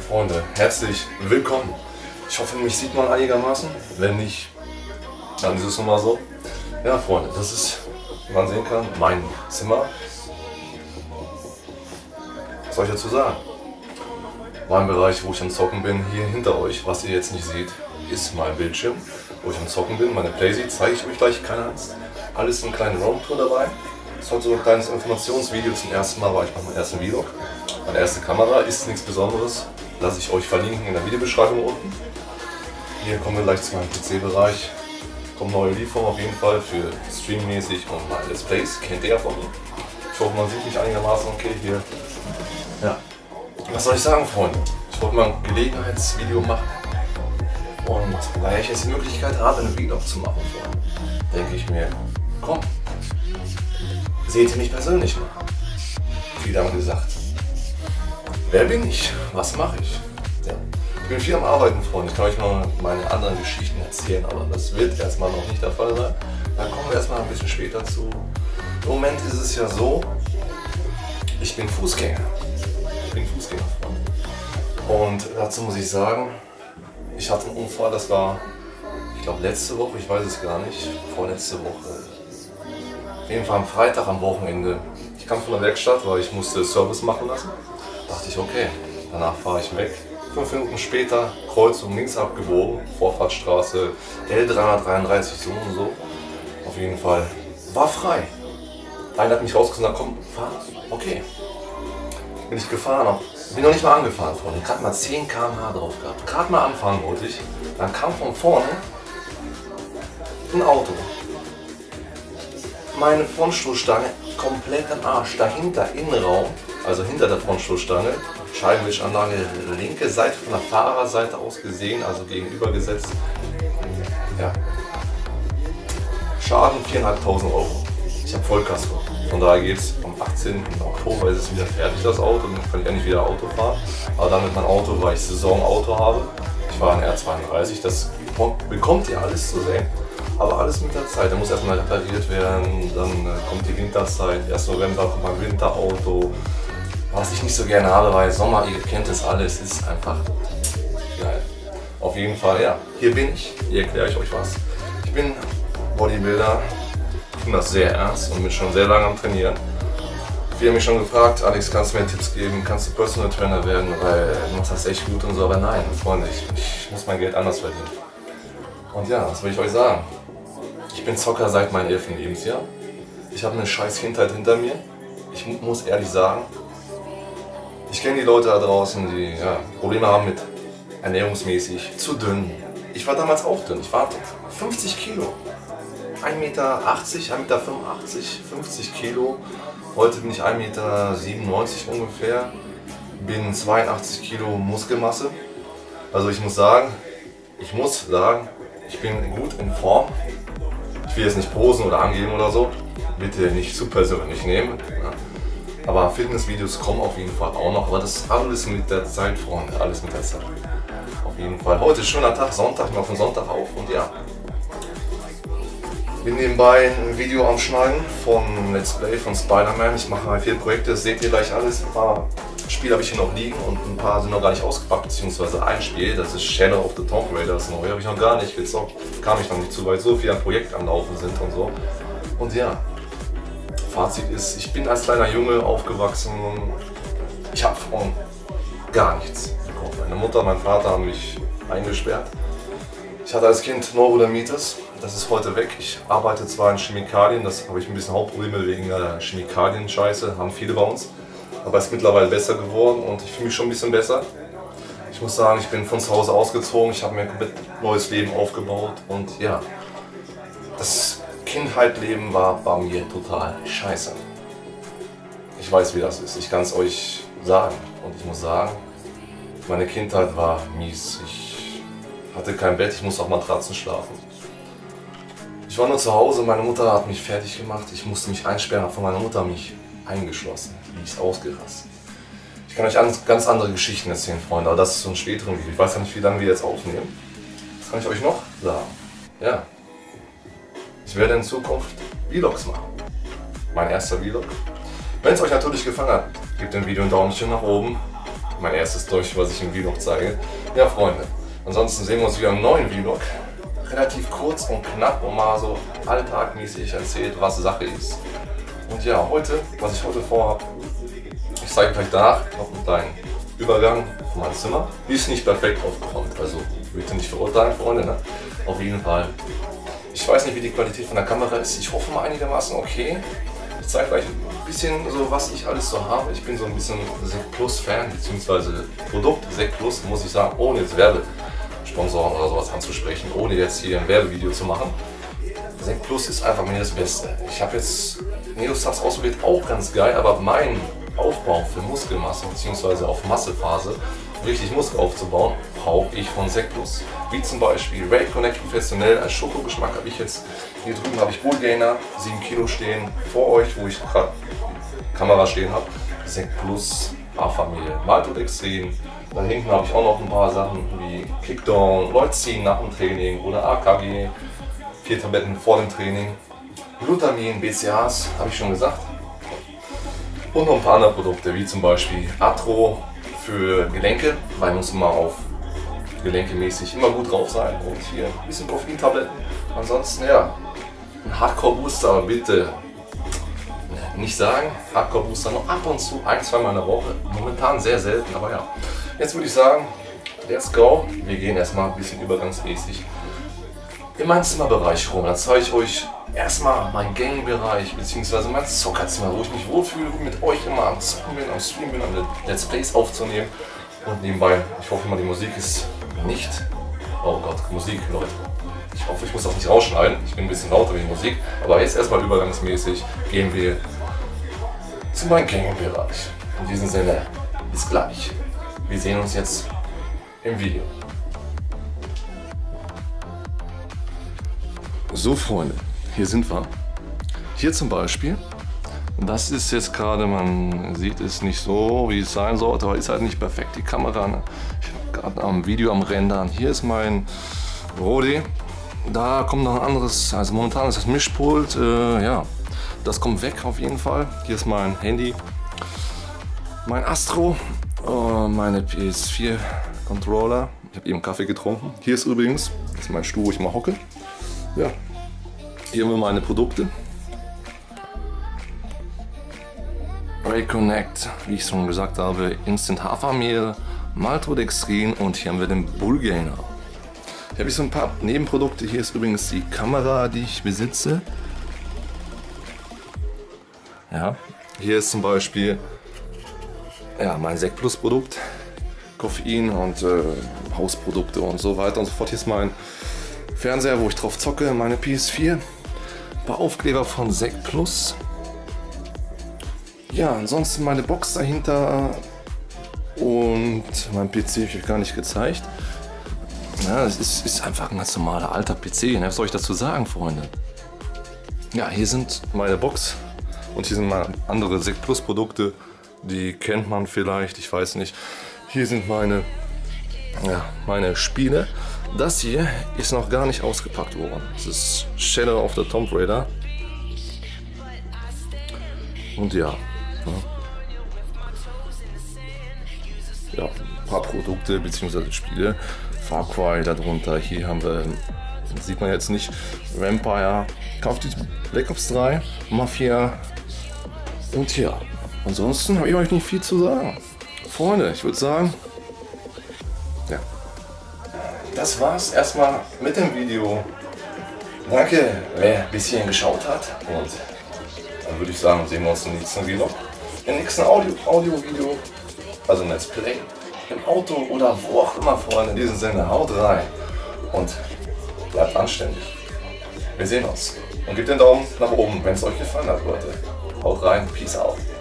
Freunde, herzlich willkommen. Ich hoffe, mich sieht man einigermaßen. Wenn nicht, dann ist es nun mal so. Ja, Freunde, das ist, wie man sehen kann, mein Zimmer. Was soll ich dazu sagen? Mein Bereich, wo ich am Zocken bin, hier hinter euch, was ihr jetzt nicht seht, ist mein Bildschirm, wo ich am Zocken bin. Meine Playsee zeige ich euch gleich, keine Angst. Alles eine kleine Roomtour dabei. Das ist heute so ein kleines Informationsvideo. Zum ersten Mal war ich bei meinem ersten Vlog. Meine erste Kamera ist nichts Besonderes. Lasse ich euch verlinken in der Videobeschreibung unten. Hier kommen wir gleich zu meinem PC-Bereich. Kommen neue Lieferungen auf jeden Fall für streammäßig und meine Let's Plays. Kennt ihr ja von mir. Ich hoffe, man sieht mich einigermaßen okay hier. Ja. Was soll ich sagen, Freunde? Ich wollte mal ein Gelegenheitsvideo machen. Und weil ich jetzt die Möglichkeit habe, einen Vlog zu machen, denke ich mir, komm, seht ihr mich persönlich mal. Viele haben gesagt, wer bin ich? Was mache ich? Ja. Ich bin viel am Arbeiten, Freunde. Ich kann euch mal meine anderen Geschichten erzählen, aber das wird erstmal noch nicht der Fall sein. Da kommen wir erstmal ein bisschen später zu. Im Moment ist es ja so, ich bin Fußgänger. Ich bin Fußgänger, Freunde. Und dazu muss ich sagen, ich hatte einen Unfall, das war, ich glaube, letzte Woche, ich weiß es gar nicht, vorletzte Woche. Auf jeden Fall am Freitag, am Wochenende. Ich kam von der Werkstatt, weil ich musste Service machen lassen. Dachte ich, okay, danach fahre ich weg. 5 Minuten später, Kreuzung links abgebogen, Vorfahrtsstraße L333, so und so. Auf jeden Fall, war frei. Einer hat mich rausgesagt, komm, fahr. Okay. Bin ich gefahren, bin noch nicht mal angefahren, Freunde. Gerade mal 10 km/h drauf gehabt. Gerade mal anfahren wollte ich. Dann kam von vorne ein Auto. Meine Frontstoßstange komplett am Arsch. Dahinter Innenraum, also hinter der Frontstoßstange, Scheibenwischanlage, linke Seite von der Fahrerseite aus gesehen, also gegenübergesetzt. Ja. Schaden 4.500 €. Ich habe Vollkasko. Von daher geht es am 18. Oktober ist es wieder fertig, das Auto. Dann kann ich endlich wieder Auto fahren. Aber dann mit meinem Auto, weil ich Saisonauto habe. Ich fahre ein R32, das bekommt ihr alles zu sehen. Aber alles mit der Zeit. Da muss erstmal repariert werden, dann kommt die Winterzeit. 1. November kommt mein Winterauto. Was ich nicht so gerne habe, weil Sommer, ihr kennt das alles, ist einfach geil. Auf jeden Fall, ja. Hier bin ich. Hier erkläre ich euch was. Ich bin Bodybuilder. Ich nehme das sehr ernst und bin schon sehr lange am Trainieren. Viele haben mich schon gefragt, Alex, kannst du mir Tipps geben, kannst du Personal Trainer werden, weil du machst das echt gut und so, aber nein, Freunde, ich muss mein Geld anders verdienen. Und ja, was will ich euch sagen? Ich bin Zocker seit meinem 11. Lebensjahr. Ich habe eine scheiß Kindheit hinter mir. Ich muss ehrlich sagen, ich kenne die Leute da draußen, die ja, Probleme haben mit ernährungsmäßig, zu dünn. Ich war damals auch dünn, ich war 50 Kilo. 1,80 Meter, 1,85 Meter, 50 Kilo. Heute bin ich 1,97 Meter ungefähr. Bin 82 Kilo Muskelmasse. Also ich muss sagen, ich bin gut in Form. Ich will jetzt nicht posen oder angeben oder so. Bitte nicht zu persönlich nehmen. Aber Fitnessvideos kommen auf jeden Fall auch noch. Aber das ist alles mit der Zeit, Freunde. Alles mit der Zeit. Auf jeden Fall. Heute ist schöner Tag, Sonntag. Ich mache von Sonntag auf und ja. Ich bin nebenbei ein Video am Schneiden vom Let's Play von Spider-Man. Ich mache halt 4 Projekte, das seht ihr gleich alles. Ein paar Spiele habe ich hier noch liegen und ein paar sind noch gar nicht ausgepackt, beziehungsweise ein Spiel, das ist Shadow of the Tomb Raider, das neue, habe ich noch gar nicht gezockt. Kam ich noch nicht zu, weil so viele an Projekten am Laufen sind und so. Und ja, Fazit ist, ich bin als kleiner Junge aufgewachsen und ich habe von gar nichts bekommen. Meine Mutter und mein Vater haben mich eingesperrt. Ich hatte als Kind Neurodermitis, das ist heute weg. Ich arbeite zwar in Chemikalien, das habe ich ein bisschen Hauptprobleme wegen Chemikalien-Scheiße, haben viele bei uns. Aber es ist mittlerweile besser geworden und ich fühle mich schon ein bisschen besser. Ich muss sagen, ich bin von zu Hause ausgezogen, ich habe mir ein komplett neues Leben aufgebaut und ja, das Kindheitleben war bei mir total scheiße. Ich weiß, wie das ist, ich kann es euch sagen und ich muss sagen, meine Kindheit war mies. Ich hatte kein Bett, ich musste auf Matratzen schlafen. Ich war nur zu Hause, meine Mutter hat mich fertig gemacht, ich musste mich einsperren, habe von meiner Mutter mich eingeschlossen, die ist ausgerastet. Ich kann euch ganz andere Geschichten erzählen, Freunde, aber das ist so ein späteren Video. Ich weiß ja nicht, wie lange wir jetzt aufnehmen. Was kann ich euch noch sagen? Ja, ich werde in Zukunft Vlogs machen. Mein erster Vlog. Wenn es euch natürlich gefallen hat, gebt dem Video ein Daumen nach oben. mein erstes Deutsch, was ich im Vlog zeige. Ja, Freunde, ansonsten sehen wir uns wieder im neuen Vlog. Relativ kurz und knapp und mal so alltagmäßig erzählt, was Sache ist. Und ja, heute, was ich heute vorhabe, ich zeige gleich danach noch einen kleinen Übergang von meinem Zimmer. Die ist nicht perfekt aufgeräumt, also bitte nicht verurteilen, Freunde, ne? Auf jeden Fall. Ich weiß nicht, wie die Qualität von der Kamera ist. Ich hoffe mal einigermaßen okay. Ich zeige gleich ein bisschen so, was ich alles so habe. Ich bin so ein bisschen Sekt Plus Fan, beziehungsweise Produkt Sekt Plus, muss ich sagen, ohne jetzt Werbesponsoren oder sowas anzusprechen, ohne jetzt hier ein Werbevideo zu machen. Sekt Plus ist einfach mir das Beste. Ich habe jetzt Neosubs ausprobiert, auch ganz geil, aber mein Aufbau für Muskelmasse bzw. auf Massephase, richtig Muskel aufzubauen, brauche ich von Sekt Plus. Wie zum Beispiel Ray Connect professionell als Schokogeschmack habe ich jetzt. Hier drüben habe ich Bull Gainer, 7 Kilo stehen vor euch, wo ich gerade die Kamera stehen habe. Sekt Plus, Hafermehl, Maltodextrin. Da hinten habe ich auch noch ein paar Sachen wie Kickdown, Leucin nach dem Training oder AKG. 4 Tabletten vor dem Training. Glutamin, BCAAs, habe ich schon gesagt. Und noch ein paar andere Produkte, wie zum Beispiel Atro für Gelenke, weil muss immer auf Gelenke mäßig immer gut drauf sein. Und hier ein bisschen Koffeintabletten. Ansonsten ja, ein Hardcore Booster, aber bitte nicht sagen. Hardcore Booster noch ab und zu, 1-2 Mal in der Woche. Momentan sehr selten, aber ja. Jetzt würde ich sagen, let's go. Wir gehen erstmal ein bisschen übergangsmäßig in meinen Zimmerbereich rum. Dann zeige ich euch erstmal meinen Gaming-Bereich bzw. mein Zockerzimmer, wo ich mich wohlfühle, mit euch immer am Zocken bin, am Stream bin, am Let's Plays aufzunehmen. Und nebenbei, ich hoffe mal, die Musik ist nicht... Oh Gott, Musik, Leute. Ich hoffe, ich muss das nicht rausschneiden. Ich bin ein bisschen lauter wie die Musik. Aber jetzt erstmal übergangsmäßig gehen wir zu meinem Gaming-Bereich. In diesem Sinne, bis gleich. Wir sehen uns jetzt im Video. So, Freunde, hier sind wir. Hier zum Beispiel. Das ist jetzt gerade, man sieht es nicht so, wie es sein sollte, aber ist halt nicht perfekt, die Kamera. Ne? Ich habe gerade am Video am Rendern. Hier ist mein Rode. Da kommt noch ein anderes, also momentan ist das Mischpult. Ja, das kommt weg auf jeden Fall. Hier ist mein Handy, mein Astro, meine PS4 Controller. Ich habe eben Kaffee getrunken. Hier ist übrigens, das ist mein Stuhl, wo ich mal hocke. Ja, hier haben wir meine Produkte. Ray Connect, wie ich schon gesagt habe, Instant Hafermehl, Maltodextrin und hier haben wir den Bull Gainer. Hier habe ich so ein paar Nebenprodukte. Hier ist übrigens die Kamera, die ich besitze. Ja, hier ist zum Beispiel ja, mein Sekt Plus Produkt, Koffein und Hausprodukte und so weiter und so fort. Hier ist mein Fernseher, wo ich drauf zocke, meine PS4, ein paar Aufkleber von Sekt Plus. Ja, ansonsten meine Box dahinter und mein PC habe ich euch gar nicht gezeigt. Ja, es ist einfach ein ganz normaler alter PC, was soll ich dazu sagen, Freunde? Ja, hier sind meine Box und hier sind meine andere Sekt Plus Produkte, die kennt man vielleicht, ich weiß nicht. Hier sind meine Spiele. Das hier ist noch gar nicht ausgepackt worden. Das ist Shadow of the Tomb Raider. Und ja. Ja, ein paar Produkte bzw. Spiele. Far Cry darunter. Hier haben wir, das sieht man jetzt nicht, Vampire, Call of Duty Black Ops 3, Mafia. Und ja, ansonsten habe ich euch nicht viel zu sagen. Freunde, ich würde sagen, ja. Das war's erstmal mit dem Video. Danke, wer bis hierhin geschaut hat. Und dann würde ich sagen, sehen wir uns im nächsten Video. Im nächsten Audio-Video, also ein Let's Play, im Auto oder wo auch immer, Freunde. In diesem Sinne, haut rein und bleibt anständig. Wir sehen uns. Und gebt den Daumen nach oben, wenn es euch gefallen hat, Leute. Haut rein, peace out.